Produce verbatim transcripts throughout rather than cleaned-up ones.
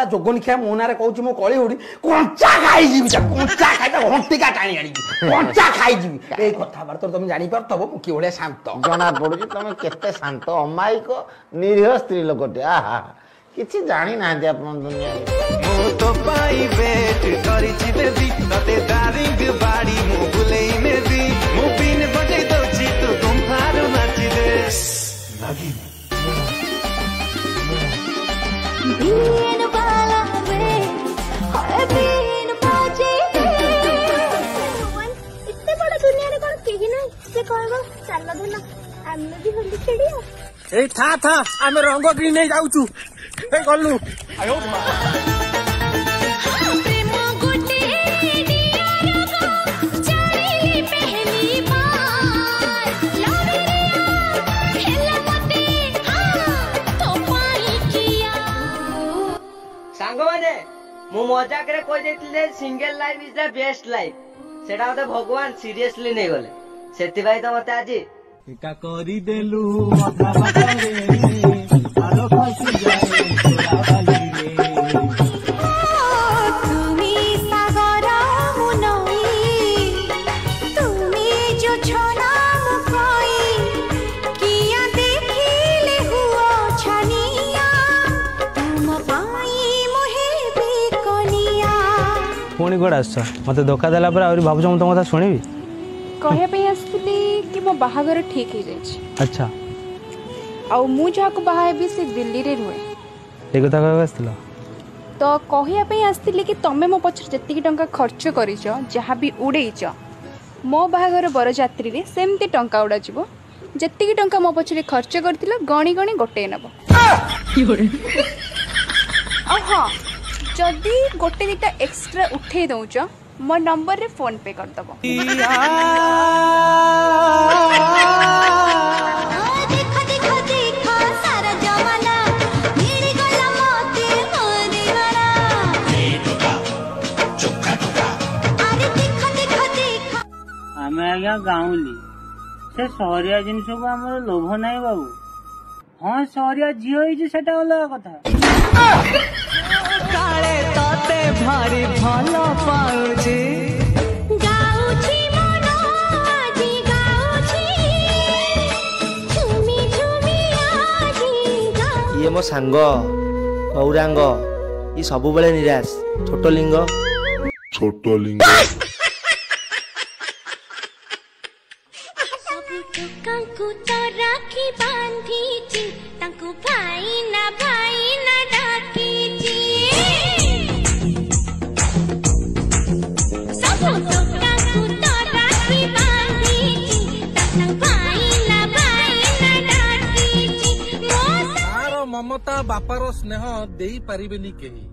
जोगनी खिया मो ना कहूँ मो कली उड़ी कंचा खाई कंचा खाई घंटिका टाणी आनी कंचा खाई ए कथबार्ता तुम जानी पारथब मु कि भले शांत जना पड़ुची तुम केते शांत अमायिक निरीह स्त्री लोकटे आहा किछि जानी ना दे अपन दुनिया मो तो पाई वेट करी छि बेबी तते दारिंग बाड़ी मो बुलेई में भी मो बिन बजे दो छि तू तुम फारू नाची दे लागी been Bala way hi been बाजे इतने बड़ा दुनिया रे कोन केही नै से कहबो चल धुना आमे भी होली खेडिया ए था था आमे रंग ग्रीन नै जाउछु ए गल्लू आयो प्रेम गोटे दिया रगो चाइली पहली बार लवरिया खेला मते हां तो पाई किया सांगो माने मु मजाक रे कहि देतिले single life is the best life सेटा मते भगवान सीरियसली नै गले सेति भाई तो मते आजी एका करी देलु मथा बाटा रे आलो खसी जाए तोरा बाली रे तुमी सागर मुनई तुमी जो छोना मुकई किया देखिले हुओ छनिया तुम पाई मोहे बेकनिया पुणी गोड़ आस मत धोखा देला पर आउरी भाबुछ हम तुम कथा सुनिबी कहया पे आसली कि मो बाहागर ठीक हो जाइए। अच्छा आउ मु जहाँ को बाहा हेबी से दिल्ली रे रुए ए कथा कहबा आस्तिल तो कहया पे आसली कि तमे मो पछर जत्ती टंका खर्च करिछ जहाँ भी उड़ेइछ मो बाहागर बरजात्री रे सेमती टंका उड़ा जिवो जत्ती टंका मो पछरे खर्च करथिलो गणी गणी गोटे नबो आ हां जदी गोटे दिटा एक्स्ट्रा उठे दउछ मो नंबर रे फोन पे कर दबो देखो देखो देखो सारा जमाना मिल गला मोते मोरे वाला ए टोका चोखा टोका अरे देखो देखो देखो आमे आज्ञा गाउली से सहरिया जिनस को हमर लोभ नाही बाबू हां सहरिया झियो हिज सेटा अलग कथा काले तते भारी भलो पाउजी गाउछी मनो आजी गाउछी झुमी झुमी आजी गाउ ये मो सांग गौरांग ये सब बेले निराश छोट लिंग छोट लिंग सब टोकांकु तो राखी बांधीची तांकु भाई ना भाई ना डाकीची सब टोकांकु तो राखी बांधीची तांकु भाई ना भाई ना डाकीची मार ममता बापार स्नेह देई परिबेनी केही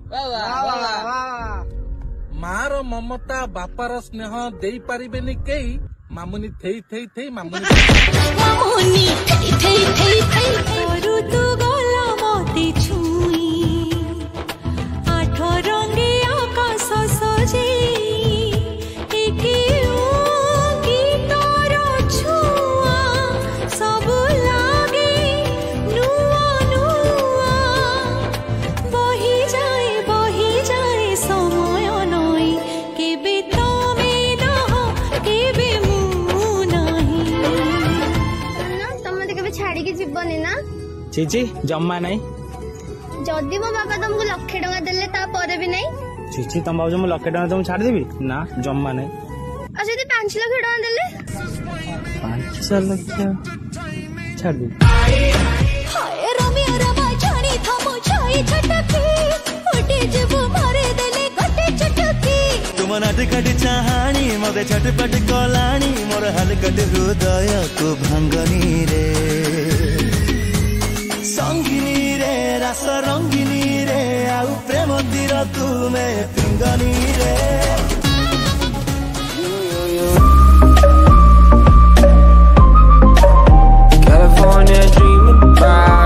मार ममता बापार स्नेह देई परिबेनी केही मामुनी थेई थेई थेई मामुनी मामुनी थेई थेई थेई थेई करू तू गला मोती छुई आठ रंगे आकाश सजे एके गीतर छुआ सब लागे नुआ नुआ बही जाए बही जाए समय नई केबे तमे रह केबे छाड़ी के जीवनी ना चीची जम्मा नहीं जदि मो बाबा तुमको लक्षे टका देले ता परे भी नहीं चीची तुम भाव मुझे लक्षे टका तुम छाड़ देबी ना जम्मा नहीं अच्छा यदि पांच लाख टका देले पांच लाख छाड़ दे हाय रमी रमा जानी थमो छाई छटकी उठे जब मारे देले गटे छटकी तुम नाट काटी चाहानी मते छटपट कलानी मोर हलकट हृदय को भांगनी रे संगिनी रे रस रंगिनी रे आउ प्रेम दीर तुमे पिंगनी रे California dreaming about